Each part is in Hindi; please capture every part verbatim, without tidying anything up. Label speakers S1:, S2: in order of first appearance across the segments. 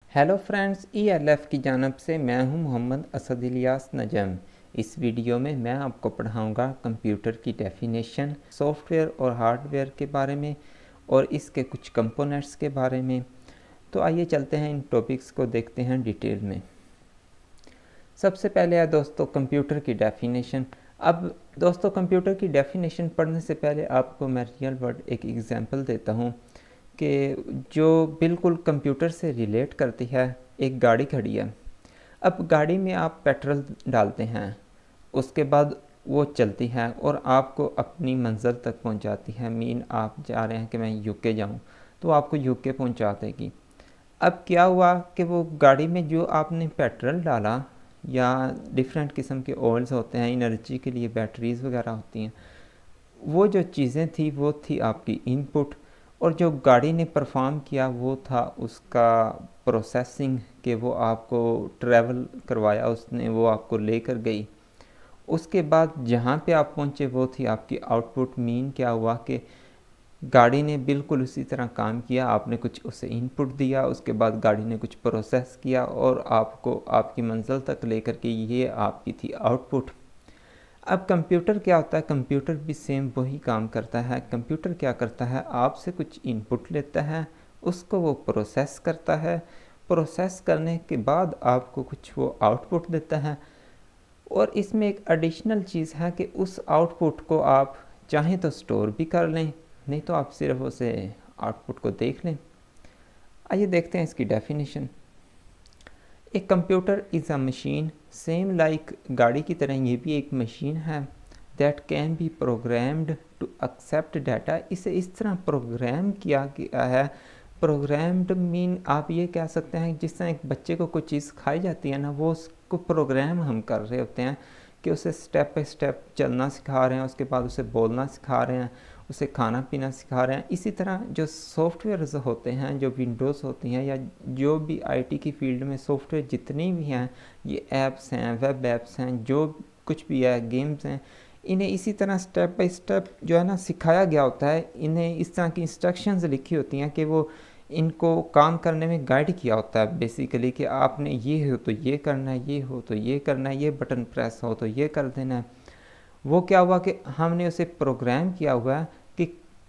S1: Hello friends, E L F की जानब से मैं हूं मोहम्मद असद इलियास नजम। इस वीडियो में मैं आपको पढ़ाऊंगा कंप्यूटर की डेफिनेशन, सॉफ्टवेयर और हार्डवेयर के बारे में और इसके कुछ कंपोनेंट्स के बारे में। तो आइए चलते हैं, इन टॉपिक्स को देखते हैं डिटेल में। सबसे पहले है दोस्तों कंप्यूटर की डेफिनेशन। अब दोस्तों कंप्यूटर की डेफिनेशन पढ़ने से पहले आपको मैं रियल वर्ल्ड एक एग्जांपल देता हूँ कि जो बिल्कुल कंप्यूटर से रिलेट करती है। एक गाड़ी खड़ी है। अब गाड़ी में आप पेट्रोल डालते हैं, उसके बाद वो चलती है और आपको अपनी मंजिल तक पहुंचाती है। मीन आप जा रहे हैं कि मैं यूके जाऊं, तो आपको यूके पहुंचा देगी। अब क्या हुआ कि वो गाड़ी में जो आपने पेट्रोल डाला या डिफरेंट किस्म के ऑयल्स होते हैं, एनर्जी के लिए बैटरीज वगैरह होती हैं, वो जो चीज़ें थी वो थी आपकी इनपुट। और जो गाड़ी ने परफॉर्म किया वो था उसका प्रोसेसिंग, कि वो आपको ट्रैवल करवाया उसने, वो आपको लेकर गई। उसके बाद जहाँ पे आप पहुँचे वो थी आपकी आउटपुट। मीन क्या हुआ कि गाड़ी ने बिल्कुल उसी तरह काम किया, आपने कुछ उसे इनपुट दिया, उसके बाद गाड़ी ने कुछ प्रोसेस किया और आपको आपकी मंजिल तक लेकर के, ये आपकी थी आउटपुट। अब कंप्यूटर क्या होता है? कंप्यूटर भी सेम वही काम करता है। कंप्यूटर क्या करता है? आपसे कुछ इनपुट लेता है, उसको वो प्रोसेस करता है, प्रोसेस करने के बाद आपको कुछ वो आउटपुट देता है। और इसमें एक एडिशनल चीज़ है कि उस आउटपुट को आप चाहें तो स्टोर भी कर लें, नहीं तो आप सिर्फ उसे आउटपुट को देख लें। आइए देखते हैं इसकी डेफिनेशन। एक computer is a machine same like गाड़ी की तरह ये भी एक मशीन है that can be programmed to accept data. इसे इस तरह प्रोग्राम किया गया है। प्रोग्राम्ड मीन आप ये कह सकते हैं जिस तरह एक बच्चे को कोई चीज़ खाई जाती है ना, वो उसको प्रोग्राम हम कर रहे होते हैं कि उसे स्टेप बाई स्टेप चलना सिखा रहे हैं, उसके बाद उसे बोलना सिखा रहे हैं, उसे खाना पीना सिखा रहे हैं। इसी तरह जो सॉफ्टवेयर होते हैं, जो विंडोज़ होती हैं या जो भी आईटी की फील्ड में सॉफ्टवेयर जितनी भी हैं, ये ऐप्स हैं, वेब ऐप्स हैं, जो कुछ भी है, गेम्स हैं, इन्हें इसी तरह स्टेप बाय स्टेप जो है ना सिखाया गया होता है। इन्हें इस तरह की इंस्ट्रक्शंस लिखी होती हैं कि वो इनको काम करने में गाइड किया होता है बेसिकली, कि आपने ये हो तो ये करना है, ये हो तो ये करना है, ये बटन प्रेस हो तो ये कर देना है। वो क्या हुआ कि हमने उसे प्रोग्राम किया हुआ है कि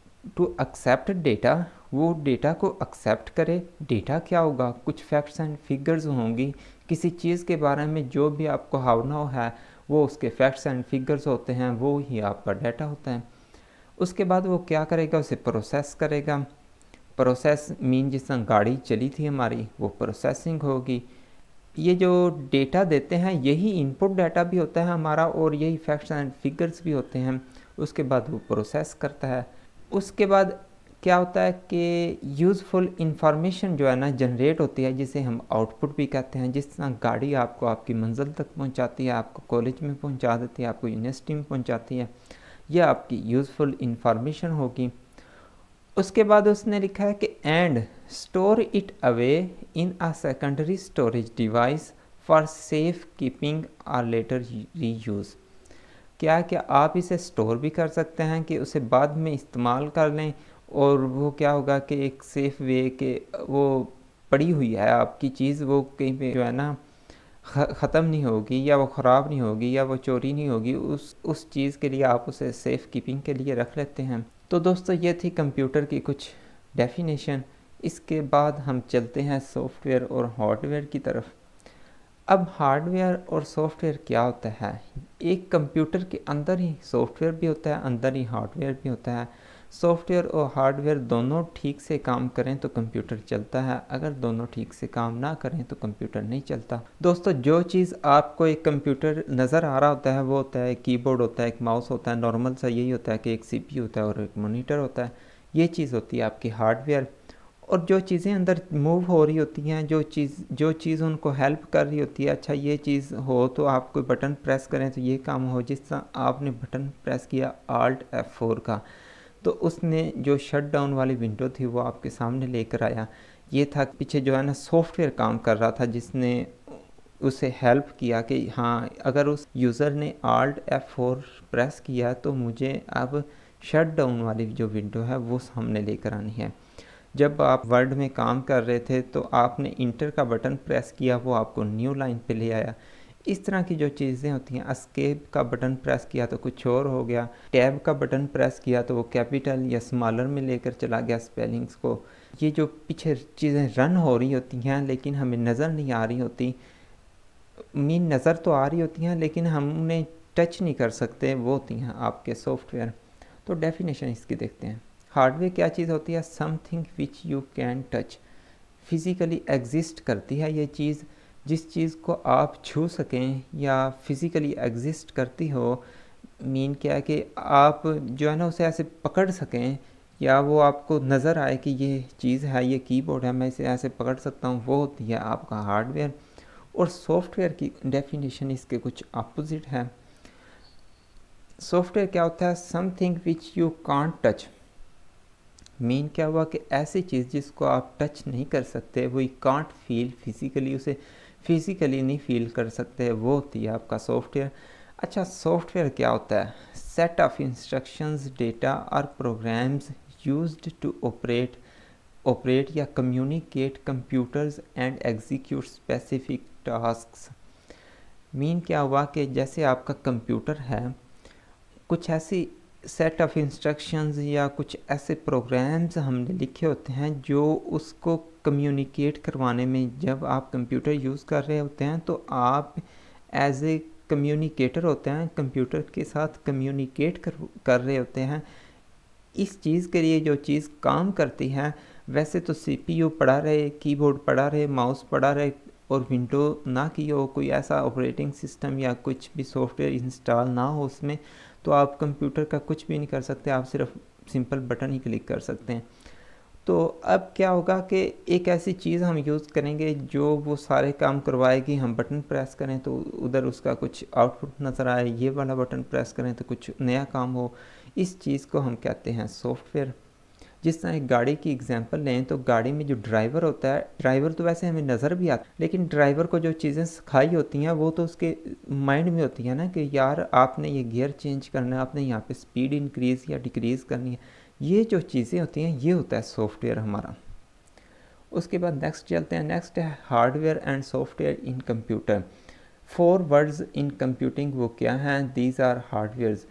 S1: टू एक्सेप्ट डेटा, वो डेटा को एक्सेप्ट करे। डेटा क्या होगा? कुछ फैक्ट्स एंड फिगर्स होंगी, किसी चीज़ के बारे में जो भी आपको हावना है वो उसके फैक्ट्स एंड फिगर्स होते हैं, वो ही आपका डाटा होता है। उसके बाद वो क्या करेगा? उसे प्रोसेस करेगा। प्रोसेस मीन जिस तरह गाड़ी चली थी हमारी, वो प्रोसेसिंग होगी। ये जो डेटा देते हैं यही इनपुट डाटा भी होता है हमारा और यही फैक्ट्स एंड फिगर्स भी होते हैं। उसके बाद वो प्रोसेस करता है। उसके बाद क्या होता है कि यूज़फुल इंफॉर्मेशन जो है ना जनरेट होती है, जिसे हम आउटपुट भी कहते हैं। जिस तरह गाड़ी आपको आपकी मंजिल तक पहुंचाती है, आपको कॉलेज में पहुंचा देती है, आपको यूनिवर्सिटी में पहुंचाती है, यह आपकी यूज़फुल इंफॉर्मेशन होगी। उसके बाद उसने लिखा है कि and store it away in a secondary storage device for safe keeping और लेटर रीयूज़। क्या क्या आप इसे स्टोर भी कर सकते हैं कि उसे बाद में इस्तेमाल कर लें, और वो क्या होगा कि एक सेफ़ वे के वो पड़ी हुई है आपकी चीज़, वो कहीं पे जो है ना ख़त्म नहीं होगी या वो ख़राब नहीं होगी या वो चोरी नहीं होगी। उस उस चीज़ के लिए आप उसे सेफ़ कीपिंग के लिए रख लेते हैं। तो दोस्तों ये थी कंप्यूटर की कुछ डेफिनेशन। इसके बाद हम चलते हैं सॉफ्टवेयर और हार्डवेयर की तरफ। अब हार्डवेयर और सॉफ्टवेयर क्या होता है? एक कंप्यूटर के अंदर ही सॉफ्टवेयर भी होता है, अंदर ही हार्डवेयर भी होता है। सॉफ्टवेयर और हार्डवेयर दोनों ठीक से काम करें तो कंप्यूटर चलता है, अगर दोनों ठीक से काम ना करें तो कंप्यूटर नहीं चलता। दोस्तों जो चीज़ आपको एक कंप्यूटर नज़र आ रहा होता है वो होता है कीबोर्ड होता है, एक माउस होता है, नॉर्मल सा यही होता है कि एक सीपीयू होता है और एक मॉनिटर होता है। ये चीज़ होती है आपकी हार्डवेयर। और जो चीज़ें अंदर मूव हो रही होती हैं, जो चीज़ जो चीज़ उनको हेल्प कर रही होती है, अच्छा ये चीज़ हो तो आप कोई बटन प्रेस करें तो ये काम हो। जिस तरह आपने बटन प्रेस किया आल्ट एफ फोर का, तो उसने जो शट डाउन वाली विंडो थी वो आपके सामने लेकर आया। ये था पीछे जो है ना सॉफ्टवेयर काम कर रहा था, जिसने उसे हेल्प किया कि हाँ अगर उस यूज़र ने आल्ट एफ फोर प्रेस किया तो मुझे अब शट डाउन वाली जो विंडो है वो सामने लेकर आनी है। जब आप वर्ड में काम कर रहे थे तो आपने इंटर का बटन प्रेस किया, वो आपको न्यू लाइन पे ले आया। इस तरह की जो चीज़ें होती हैं, एस्केप का बटन प्रेस किया तो कुछ और हो गया, टैब का बटन प्रेस किया तो वो कैपिटल या स्मॉलर में लेकर चला गया स्पेलिंग्स को। ये जो पीछे चीज़ें रन हो रही होती हैं लेकिन हमें नज़र नहीं आ रही होती, मीन नज़र तो आ रही होती हैं लेकिन हम उन्हें टच नहीं कर सकते, वो होती हैं आपके सॉफ्टवेयर। तो डेफिनेशन इसकी देखते हैं। हार्डवेयर क्या चीज़ होती है? Something which you can touch, physically exist करती है ये चीज़, जिस चीज़ को आप छू सकें या फिज़िकली एग्जिस्ट करती हो। मीन क्या है कि आप जो है ना उसे ऐसे पकड़ सकें या वो आपको नज़र आए कि ये चीज़ है, ये कीबोर्ड है, मैं इसे ऐसे पकड़ सकता हूँ, वो होती है आपका हार्डवेयर। और सॉफ्टवेयर की डेफिनेशन इसके कुछ अपोजिट है। सॉफ्टवेयर क्या होता है? Something which you can't touch. Mean क्या हुआ कि ऐसी चीज़ जिसको आप टच नहीं कर सकते, वो कांट फील फिज़िकली, उसे फिज़िकली नहीं फील कर सकते, वो होती है आपका सॉफ्टवेयर। अच्छा, सॉफ्टवेयर क्या होता है? सेट ऑफ इंस्ट्रक्शंस, डेटा और programs used to operate operate या communicate computers and execute specific tasks. Mean क्या हुआ कि जैसे आपका कंप्यूटर है, कुछ ऐसी सेट ऑफ इंस्ट्रक्शंस या कुछ ऐसे प्रोग्राम्स हमने लिखे होते हैं जो उसको कम्युनिकेट करवाने में, जब आप कंप्यूटर यूज़ कर रहे होते हैं तो आप एज ए कम्युनिकेटर होते हैं, कंप्यूटर के साथ कम्युनिकेट कर कर रहे होते हैं। इस चीज़ के लिए जो चीज़ काम करती है, वैसे तो सीपीयू पड़ा रहे, कीबोर्ड पड़ा रहे, माउस पड़ा रहे और विंडो ना की हो, कोई ऐसा ऑपरेटिंग सिस्टम या कुछ भी सॉफ्टवेयर इंस्टॉल ना हो उसमें, तो आप कंप्यूटर का कुछ भी नहीं कर सकते, आप सिर्फ सिंपल बटन ही क्लिक कर सकते हैं। तो अब क्या होगा कि एक ऐसी चीज़ हम यूज़ करेंगे जो वो सारे काम करवाएगी। हम बटन प्रेस करें तो उधर उसका कुछ आउटपुट नज़र आए, ये वाला बटन प्रेस करें तो कुछ नया काम हो। इस चीज़ को हम कहते हैं सॉफ्टवेयर। जिस तरह एक गाड़ी की एग्जांपल लें तो गाड़ी में जो ड्राइवर होता है, ड्राइवर तो वैसे हमें नज़र भी आता है, लेकिन ड्राइवर को जो चीज़ें सिखाई होती हैं वो तो उसके माइंड में होती है ना, कि यार आपने ये गियर चेंज करना है, आपने यहाँ पे स्पीड इंक्रीज़ या डिक्रीज़ करनी है। ये जो चीज़ें होती हैं ये होता है सॉफ्टवेयर हमारा। उसके बाद नेक्स्ट चलते हैं। नेक्स्ट है hardware and software in computer. Four words in computing वो क्या हैं? These are hardwares.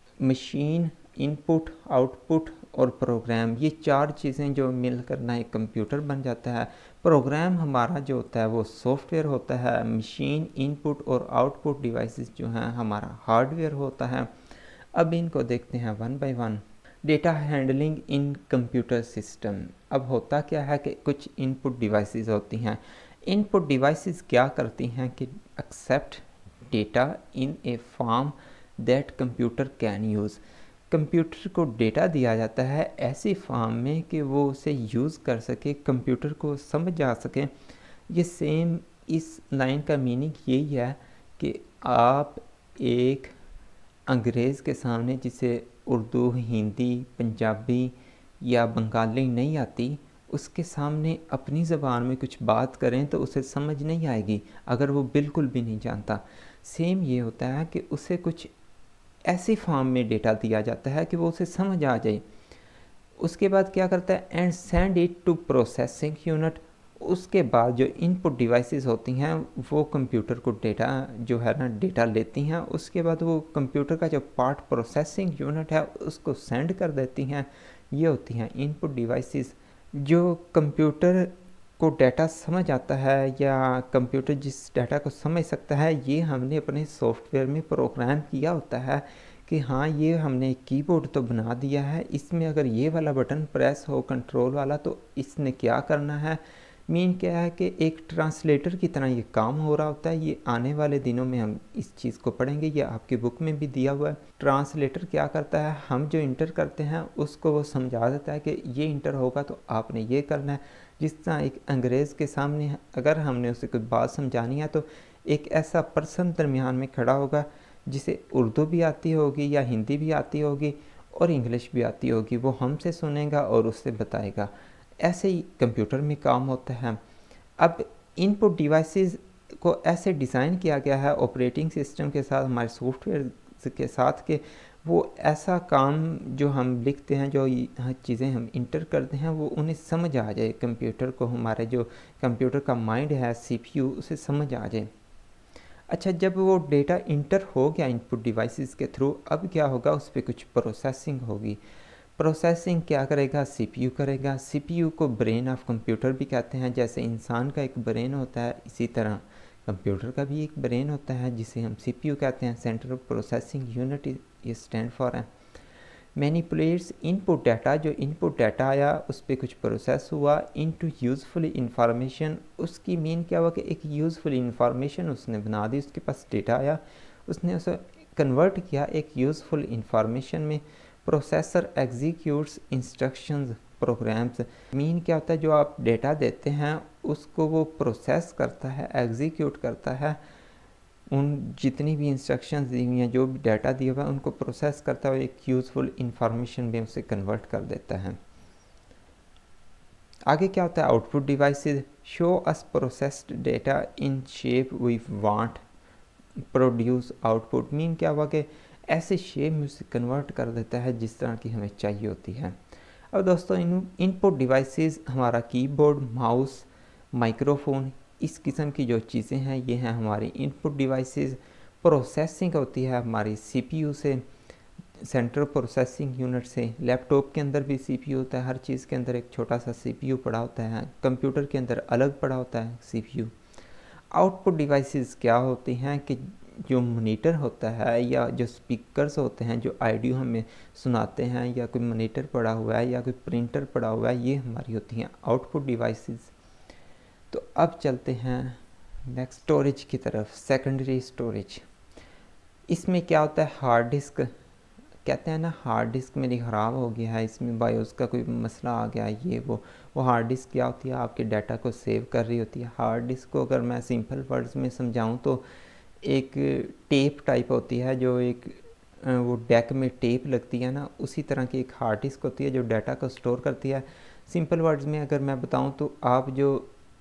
S1: Machine, input, output और प्रोग्राम, ये चार चीज़ें जो मिलकर ना एक कंप्यूटर बन जाता है। प्रोग्राम हमारा जो होता है वो सॉफ्टवेयर होता है। मशीन, इनपुट और आउटपुट डिवाइसेस जो हैं हमारा हार्डवेयर होता है। अब इनको देखते हैं one by one. Data handling in computer system. अब होता क्या है कि कुछ इनपुट डिवाइसेस होती हैं। इनपुट डिवाइसेस क्या करती हैं कि accept data in a form that computer can use. Computer को डेटा दिया जाता है ऐसी फॉर्म में कि वो उसे यूज़ कर सके, कंप्यूटर को समझ आ सके। ये सेम इस लाइन का मीनिंग यही है कि आप एक अंग्रेज़ के सामने, जिसे उर्दू, हिंदी, पंजाबी या बंगाली नहीं आती, उसके सामने अपनी ज़बान में कुछ बात करें तो उसे समझ नहीं आएगी अगर वो बिल्कुल भी नहीं जानता। सेम ये होता है कि उसे कुछ ऐसी फॉर्म में डेटा दिया जाता है कि वो उसे समझ आ जाए। उसके बाद क्या करता है? And send it to processing unit. उसके बाद जो इनपुट डिवाइसेस होती हैं वो कंप्यूटर को डेटा जो है ना डेटा लेती हैं। उसके बाद वो कंप्यूटर का जो पार्ट प्रोसेसिंग यूनिट है उसको सेंड कर देती हैं। ये होती हैं इनपुट डिवाइसेस। जो कंप्यूटर को डाटा समझ आता है या कंप्यूटर जिस डाटा को समझ सकता है, ये हमने अपने सॉफ्टवेयर में प्रोग्राम किया होता है कि हाँ, ये हमने कीबोर्ड तो बना दिया है, इसमें अगर ये वाला बटन प्रेस हो कंट्रोल वाला तो इसने क्या करना है। मीन क्या है कि एक ट्रांसलेटर की तरह ये काम हो रहा होता है। ये आने वाले दिनों में हम इस चीज़ को पढ़ेंगे, ये आपकी बुक में भी दिया हुआ है। ट्रांसलेटर क्या करता है? हम जो इंटर करते हैं उसको वो समझा देता है कि ये इंटर होगा तो आपने ये करना है। जिस तरह एक अंग्रेज़ के सामने अगर हमने उसे कोई बात समझानी है तो एक ऐसा पर्सन दरमियान में खड़ा होगा जिसे उर्दू भी आती होगी या हिंदी भी आती होगी और इंग्लिश भी आती होगी, वो हमसे सुनेगा और उससे बताएगा। ऐसे ही कंप्यूटर में काम होता है। अब इनपुट डिवाइसेस को ऐसे डिज़ाइन किया गया है ऑपरेटिंग सिस्टम के साथ, हमारे सॉफ्टवेयर के साथ, कि वो ऐसा काम जो हम लिखते हैं, जो चीज़ें हम इंटर करते हैं, वो उन्हें समझ आ जाए, कंप्यूटर को, हमारे जो कंप्यूटर का माइंड है, सीपीयू, उसे समझ आ जाए। अच्छा, जब वो डेटा इंटर हो गया इनपुट डिवाइसेस के थ्रू, अब क्या होगा, उस पर कुछ प्रोसेसिंग होगी। प्रोसेसिंग क्या करेगा, सीपीयू करेगा। सीपीयू को ब्रेन ऑफ कंप्यूटर भी कहते हैं। जैसे इंसान का एक ब्रेन होता है, इसी तरह कंप्यूटर का भी एक ब्रेन होता है, जिसे हम सीपीयू कहते हैं। सेंट्रल प्रोसेसिंग यूनिट ये स्टैंड फॉर है। मैनिपुलेट्स इनपुट डाटा, जो इनपुट डाटा आया उस पर कुछ प्रोसेस हुआ इनटू यूज़फुल इंफॉर्मेशन। उसकी मीन क्या हुआ कि एक यूज़फुल इंफॉर्मेशन उसने बना दी। उसके पास डेटा आया, उसने उसे कन्वर्ट किया एक यूज़फुल इंफॉर्मेशन में। Processor executes instructions programs. Mean क्या होता है, जो आप डेटा देते हैं उसको वो प्रोसेस करता है, एग्जीक्यूट करता है। उन जितनी भी इंस्ट्रक्शंस दी हुई हैं, जो भी डाटा दिया हुआ है, उनको प्रोसेस करता है, एक यूज़फुल इंफॉर्मेशन में उसे कन्वर्ट कर देता है। आगे क्या होता है, output devices show us processed data in shape we want produce output. Mean क्या हुआ कि ऐसे शेप में उसे कन्वर्ट कर देता है जिस तरह की हमें चाहिए होती है। अब दोस्तों, इन इनपुट डिवाइसेस हमारा कीबोर्ड, माउस, माइक्रोफोन, इस किस्म की जो चीज़ें हैं, ये हैं हमारी इनपुट डिवाइसेस। प्रोसेसिंग होती है हमारी सीपीयू से, सेंट्रल प्रोसेसिंग यूनिट से। लैपटॉप के अंदर भी सीपीयू होता है, हर चीज़ के अंदर एक छोटा सा सीपीयू पड़ा होता है। कंप्यूटर के अंदर अलग पड़ा होता है सीपीयू। आउटपुट डिवाइसेस क्या होती हैं कि जो मॉनिटर होता है या जो स्पीकर्स होते हैं, जो ऑडियो हमें सुनाते हैं, या कोई मॉनिटर पड़ा हुआ है या कोई प्रिंटर पड़ा हुआ है, ये हमारी होती हैं आउटपुट डिवाइसेस। तो अब चलते हैं नेक्स्ट स्टोरेज की तरफ, सेकेंडरी स्टोरेज। इसमें क्या होता है, हार्ड डिस्क। कहते हैं ना, हार्ड डिस्क मेरी ख़राब हो गया है, इसमें बायोस का कोई मसला आ गया है, ये वो वो हार्ड डिस्क क्या होती है, आपके डाटा को सेव कर रही होती है। हार्ड डिस्क को अगर मैं सिंपल वर्ड्स में समझाऊं तो एक टेप टाइप होती है, जो एक वो डेक में टेप लगती है ना, उसी तरह की एक हार्ड डिस्क होती है जो डाटा को स्टोर करती है। सिंपल वर्ड्स में अगर मैं बताऊं तो आप जो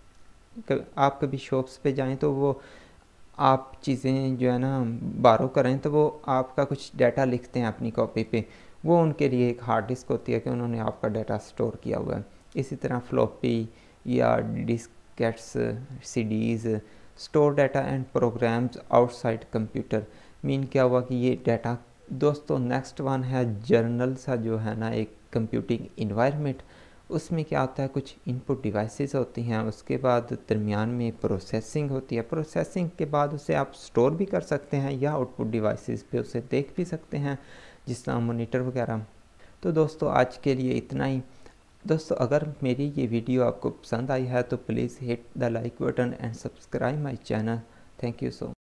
S1: आप कभी शॉप्स पे जाएं तो वो आप चीज़ें जो है ना बारो करें, तो वो आपका कुछ डाटा लिखते हैं अपनी कॉपी पे, वो उनके लिए एक हार्ड डिस्क होती है कि उन्होंने आपका डाटा स्टोर किया हुआ है। इसी तरह फ्लॉपी या diskettes, CDs store data and programs outside computer. Mean क्या हुआ कि ये डाटा। दोस्तों, नेक्स्ट वन है जर्नल सा, जो है ना एक कंप्यूटिंग इन्वायरमेंट। उसमें क्या होता है, कुछ इनपुट डिवाइसेस होती हैं, उसके बाद दरमियान में प्रोसेसिंग होती है। प्रोसेसिंग के बाद उसे आप स्टोर भी कर सकते हैं या आउटपुट डिवाइसेस पे उसे देख भी सकते हैं, जिस तरह मॉनिटर वगैरह। तो दोस्तों, आज के लिए इतना ही। दोस्तों, अगर मेरी ये वीडियो आपको पसंद आई है तो please hit the like button and subscribe my channel. Thank you so much.